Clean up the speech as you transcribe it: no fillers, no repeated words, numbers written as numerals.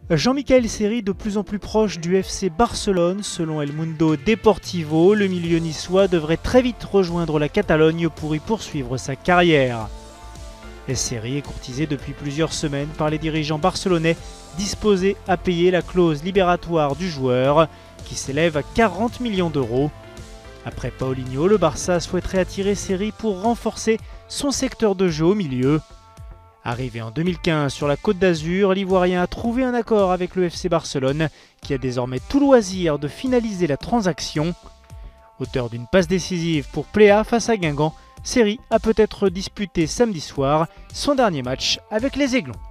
Jean-Michael Seri de plus en plus proche du FC Barcelone. Selon El Mundo Deportivo, le milieu niçois devrait très vite rejoindre la Catalogne pour y poursuivre sa carrière. Seri est courtisé depuis plusieurs semaines par les dirigeants barcelonais disposés à payer la clause libératoire du joueur qui s'élève à 40 millions d'euros. Après Paulinho, le Barça souhaiterait attirer Seri pour renforcer son secteur de jeu au milieu. Arrivé en 2015 sur la Côte d'Azur, l'Ivoirien a trouvé un accord avec le FC Barcelone qui a désormais tout loisir de finaliser la transaction. Auteur d'une passe décisive pour Pléa face à Guingamp, Seri a peut-être disputé samedi soir son dernier match avec les Aiglons.